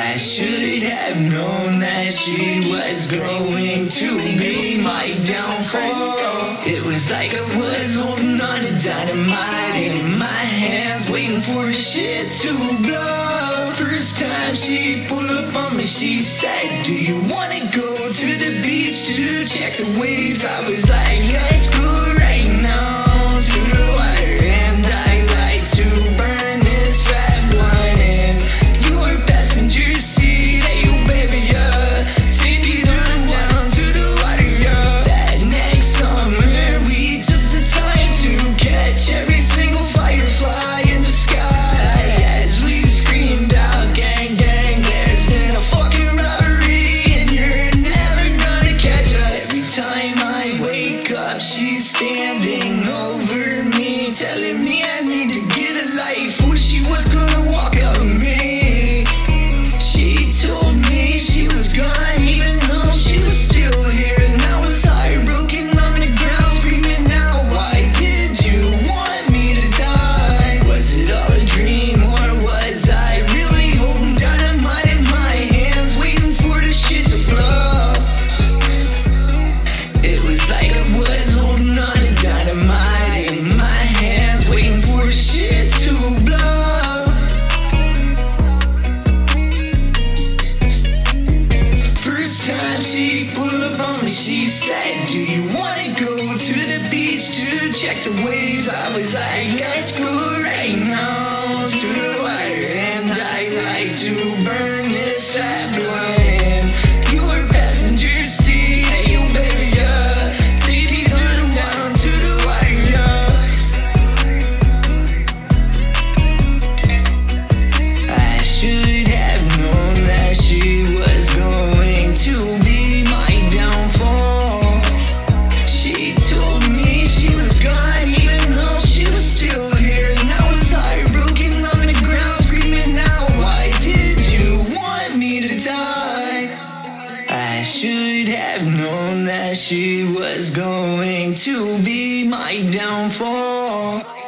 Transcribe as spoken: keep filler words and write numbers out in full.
I should have known that she was going to be my downfall. It was like I was holding on to dynamite in my hands, waiting for the shit to blow. First time she pulled up on me, she said, do you wanna go to the beach to check the waves? I was like, let's go right now to the water, and I like to burn this fat blunt in your passenger seat. Hey, you baby, yeah, take me down, down to the water, yeah. That next summer we took the time to catch every single firefly in the sky as we screamed out, gang, gang, there's been a fucking robbery and you're never gonna catch us. Every time I wake up, she's standing over me, telling me I need to get a life, or she was gonna walk out of me. She told me she was gone, even though she was still here, and I was heartbroken on the ground, screaming out, why did you want me to die? Was it all a dream, or was I really holding dynamite in my hands, waiting for the shit to blow? It was like I was holding on to dynamite in my hands, waiting for the shit to blow. First time she pulled up on me, she said, do you wanna go to the beach to check the waves? I was like, let's go right now to the water, and I like to burn this fat blunt in your passenger seat. Hey, you baby, yeah, take me down, down to the water, yeah. I should have known that she was going to be my downfall. She told me she was gone, even though she was still here, and I was heartbroken on the ground, screaming out, why did you want me to die? I should have known that she was going to be my downfall.